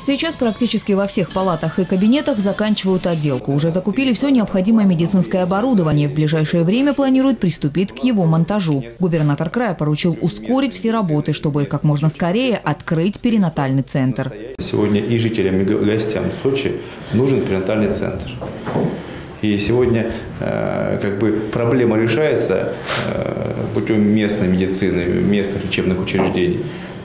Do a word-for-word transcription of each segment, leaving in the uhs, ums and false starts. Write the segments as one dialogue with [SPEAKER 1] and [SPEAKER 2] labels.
[SPEAKER 1] Сейчас практически во всех палатах и кабинетах заканчивают отделку. Уже закупили все необходимое медицинское оборудование. В ближайшее время планируют приступить к его монтажу. Губернатор края поручил ускорить все работы, чтобы как можно скорее открыть перинатальный центр.
[SPEAKER 2] Сегодня и жителям, и гостям Сочи нужен перинатальный центр. И сегодня э, как бы проблема решается э, путем местной медицины, местных лечебных учреждений.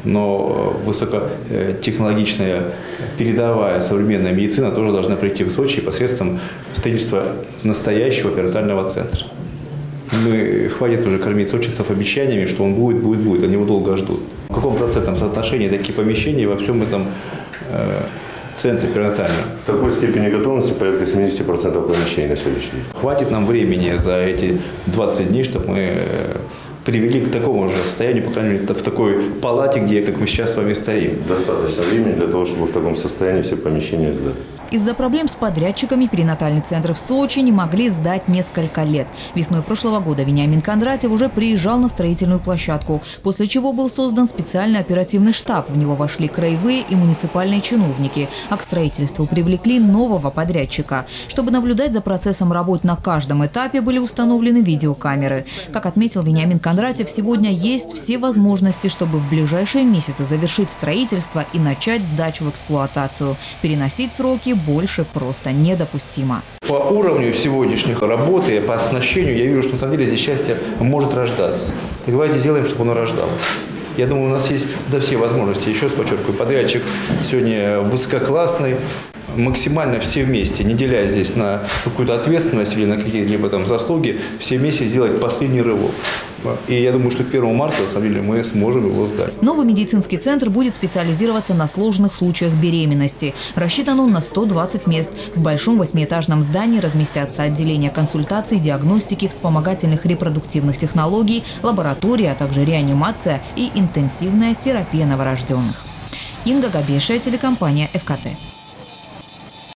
[SPEAKER 2] Но высокотехнологичная, передовая современная медицина тоже должна прийти в Сочи посредством строительства настоящего перинатального центра. И мы, хватит уже кормить сочинцев обещаниями, что он будет, будет, будет. Они его долго ждут. В каком процентном соотношении такие помещения во всем этом э, центре перинатальном?
[SPEAKER 3] В такой степени готовности порядка семидесяти процентов помещений на сегодняшний день. Хватит нам времени за эти двадцать дней, чтобы мы э, привели к такому же состоянию, по крайней мере, в такой палате, где, как мы сейчас с вами стоим. Достаточно времени для того, чтобы в таком состоянии все помещения сдать.
[SPEAKER 1] Из-за проблем с подрядчиками перинатальный центр в Сочи не могли сдать несколько лет. Весной прошлого года Вениамин Кондратьев уже приезжал на строительную площадку, после чего был создан специальный оперативный штаб. В него вошли краевые и муниципальные чиновники, а к строительству привлекли нового подрядчика. Чтобы наблюдать за процессом работ на каждом этапе, были установлены видеокамеры. Как отметил Вениамин Кондратьев, сегодня есть все возможности, чтобы в ближайшие месяцы завершить строительство и начать сдачу в эксплуатацию. Переносить сроки больше просто недопустимо.
[SPEAKER 2] По уровню сегодняшней работы, по оснащению, я вижу, что на самом деле здесь счастье может рождаться. И давайте сделаем, чтобы оно рождалось. Я думаю, у нас есть да, все возможности. Еще раз подчеркиваю, подрядчик сегодня высококлассный. Максимально все вместе, не деляя здесь на какую-то ответственность или на какие-либо там заслуги, все вместе сделать последний рывок. И я думаю, что первого марта, на самом деле, мы сможем его сдать.
[SPEAKER 1] Новый медицинский центр будет специализироваться на сложных случаях беременности. Рассчитан он на сто двадцать мест. В большом восьмиэтажном здании разместятся отделения консультаций, диагностики, вспомогательных репродуктивных технологий, лаборатории, а также реанимация и интенсивная терапия новорожденных. Инга Габешия, телекомпания эф ка тэ.